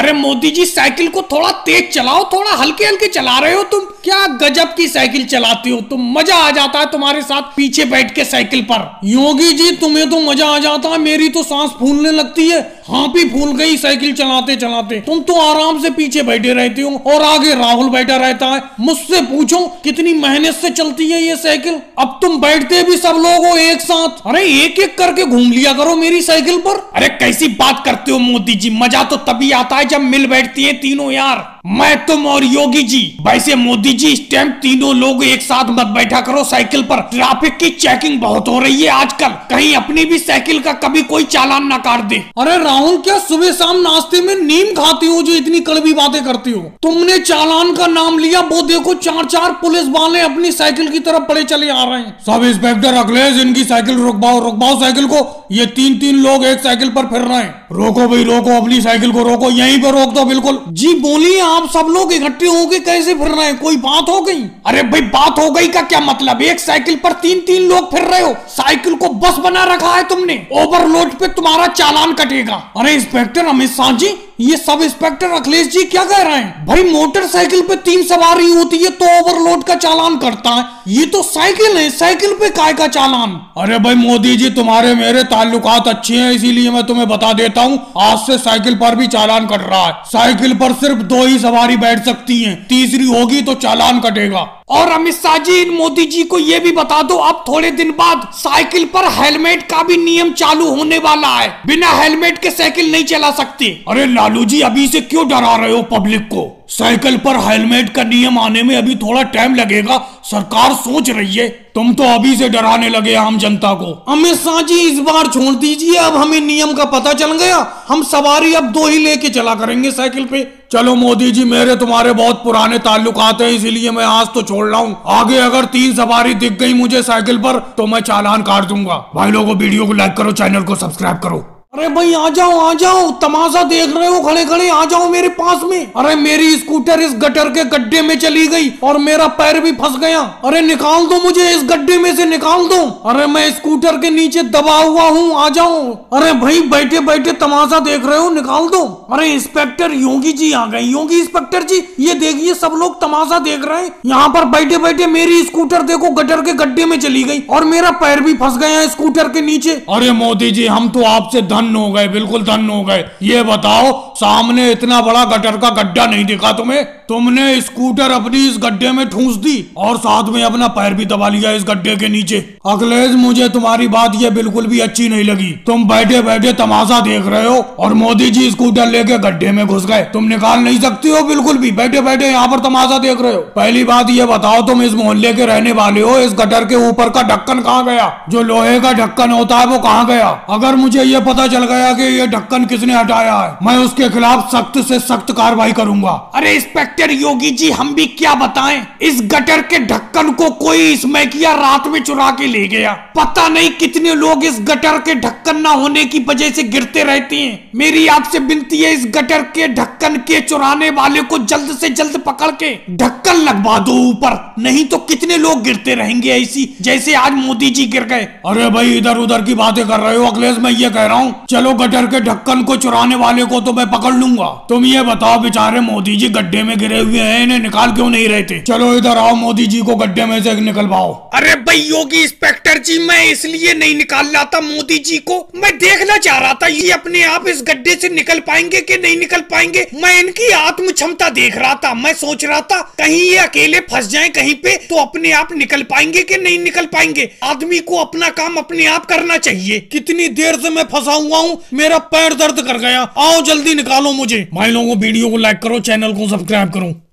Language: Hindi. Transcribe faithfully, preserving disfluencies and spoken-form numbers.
अरे मोदी जी साइकिल को थोड़ा तेज चलाओ, थोड़ा हल्के हल्के चला रहे हो तुम। क्या गजब की साइकिल चलाती हो तुम, मजा आ जाता है तुम्हारे साथ पीछे बैठ के साइकिल पर। योगी जी तुम्हें तो मजा आ जाता है, मेरी तो सांस फूलने लगती है, हाँ भी फूल गई साइकिल चलाते चलाते। तुम तो आराम से पीछे बैठे रहते हो और आगे राहुल बैठा रहता है। मुझसे पूछो कितनी मेहनत से चलती है ये साइकिल। अब तुम बैठते भी सब लोग हो एक साथ, अरे एक एक करके घूम लिया करो मेरी साइकिल पर। अरे कैसी बात करते हो मोदी जी, मजा तो तभी आता है जब मिल बैठती है तीनों यार, मैं तुम और योगी जी। वैसे मोदी जी इस टाइम तीनों लोग एक साथ मत बैठा करो साइकिल पर, ट्रैफिक की चेकिंग बहुत हो रही है आजकल, कहीं अपनी भी साइकिल का कभी कोई चालान ना काट दे। अरे राहुल क्या सुबह शाम नाश्ते में नीम खाती हो जो इतनी कड़वी बातें करती हो? तुमने चालान का नाम लिया, वो देखो चार चार पुलिस वाले अपनी साइकिल की तरफ बड़े चले आ रहे हैं। सब इंस्पेक्टर अखिलेश इनकी साइकिल रुकवाओ, रुकवाओ साइकिल को, ये तीन तीन लोग एक साइकिल पर फिर रहे हैं। रोको भाई रोको, अपनी साइकिल को रोको, यहीं पर रोक दो बिल्कुल। जी बोलिए, आप सब लोग इकट्ठे होके कैसे फिर रहे हैं, कोई बात हो गई? अरे भाई बात हो गई का क्या मतलब, एक साइकिल पर तीन तीन लोग फिर रहे हो, साइकिल को बस बना रखा है तुमने, ओवरलोड पे तुम्हारा चालान कटेगा। अरे इंस्पेक्टर अमित शाह जी, ये सब इंस्पेक्टर अखिलेश जी क्या कह रहे हैं? भाई मोटरसाइकिल पे तीन सवारी होती है तो ओवरलोड का चालान करता है, ये तो साइकिल है, साइकिल पे काय का चालान? अरे भाई मोदी जी तुम्हारे मेरे ताल्लुकात अच्छे हैं, इसीलिए मैं तुम्हें बता देता हूँ, आज से साइकिल पर भी चालान कट रहा है। साइकिल पर सिर्फ दो ही सवारी बैठ सकती है, तीसरी होगी तो चालान कटेगा। और अमित शाह जी इन मोदी जी को ये भी बता दो, अब थोड़े दिन बाद साइकिल पर हेलमेट का भी नियम चालू होने वाला है, बिना हेलमेट के साइकिल नहीं चला सकते। अरे लालू जी अभी से क्यों डरा रहे हो पब्लिक को? साइकिल पर हेलमेट का नियम आने में अभी थोड़ा टाइम लगेगा, सरकार सोच रही है, तुम तो अभी से डराने लगे आम जनता को। अमित शाह जी इस बार छोड़ दीजिए, अब हमें नियम का पता चल गया, हम सवारी अब दो ही लेके चला करेंगे साइकिल पे। चलो मोदी जी मेरे तुम्हारे बहुत पुराने ताल्लुकात हैं, इसीलिए मैं आज तो छोड़ रहा हूँ, आगे अगर तीन सवारी दिख गई मुझे साइकिल पर तो मैं चालान काट दूंगा। भाई लोगों वीडियो को लाइक करो, चैनल को सब्सक्राइब करो। अरे भाई आ जाओ आ जाओ, तमाशा देख रहे हो खड़े खड़े, आ जाओ मेरे पास में। अरे मेरी स्कूटर इस गटर के गड्ढे में चली गई और मेरा पैर भी फंस गया, अरे निकाल दो मुझे इस गड्ढे में से, निकाल दो। अरे मैं स्कूटर के नीचे दबा हुआ हूँ, आ जाओ। अरे भाई बैठे बैठे तमाशा देख रहे हो, निकाल दो। अरे इंस्पेक्टर योगी जी आ गए, योगी इंस्पेक्टर जी ये देखिए सब लोग तमाशा देख रहे हैं, यहाँ पर बैठे बैठे मेरी स्कूटर देखो गटर के गड्ढे में चली गई और मेरा पैर भी फंस गया स्कूटर के नीचे। अरे मोदी जी हम तो आपसे धन्य हो गए, बिल्कुल धन्य हो गए। ये बताओ सामने इतना बड़ा गटर का गड्ढा नहीं दिखा तुम्हें, तुमने स्कूटर अपनी इस गड्ढे में ठूंस दी और साथ में अपना पैर भी दबा लिया इस गड्ढे के नीचे। अखिलेश मुझे तुम्हारी बात ये बिल्कुल भी अच्छी नहीं लगी, तुम बैठे बैठे तमाशा देख रहे हो और मोदी जी स्कूटर लेके गड्ढे में घुस गए, तुम निकाल नहीं सकती हो बिल्कुल भी, बैठे बैठे यहाँ पर तमाशा देख रहे हो। पहली बात ये बताओ तुम इस मोहल्ले के रहने वाले हो, इस गटर के ऊपर का ढक्कन कहाँ गया? जो लोहे का ढक्कन होता है वो कहाँ गया? अगर मुझे ये पता चल गया कि ये ढक्कन किसने हटाया है, मैं उसके खिलाफ सख्त से सख्त कार्रवाई करूंगा। अरे इंस्पेक्टर योगी जी हम भी क्या बताएं, इस गटर के ढक्कन को कोई इसमें किया रात में चुरा के ले गया, पता नहीं कितने लोग इस गटर के ढक्कन ना होने की वजह से गिरते रहते हैं। मेरी आपसे विनती है इस गटर के ढक्कन के चुराने वाले को जल्द से जल्द पकड़ के ढक्कन लगवा दो ऊपर, नहीं तो कितने लोग गिरते रहेंगे ऐसी जैसे आज मोदी जी गिर गए। अरे भाई इधर उधर की बातें कर रहे हो अखिलेश, मैं ये कह रहा हूँ चलो गटर के ढक्कन को चुराने वाले को तो मैं पकड़ लूंगा, तुम ये बताओ बेचारे मोदी जी गड्ढे में गिरे हुए हैं, इन्हें निकाल क्यों नहीं रहते? चलो इधर आओ, मोदी जी को गड्ढे में से निकलवाओ। अरे भाई योगी इंस्पेक्टर जी मैं इसलिए नहीं निकाल रहा था मोदी जी को, मैं देखना चाह रहा था ये अपने आप इस गड्ढे से निकल पाएंगे कि नहीं निकल पाएंगे, मैं इनकी आत्म क्षमता देख रहा था। मैं सोच रहा था कहीं ये अकेले फंस जाएं कहीं पे तो अपने आप निकल पाएंगे कि नहीं निकल पाएंगे। आदमी को अपना काम अपने आप करना चाहिए। कितनी देर से मैं फंसा हुआ हूँ, मेरा पैर दर्द कर गया, आओ जल्दी निकालो मुझे। भाई लोगों वीडियो को लाइक करो, चैनल को सब्सक्राइब करो।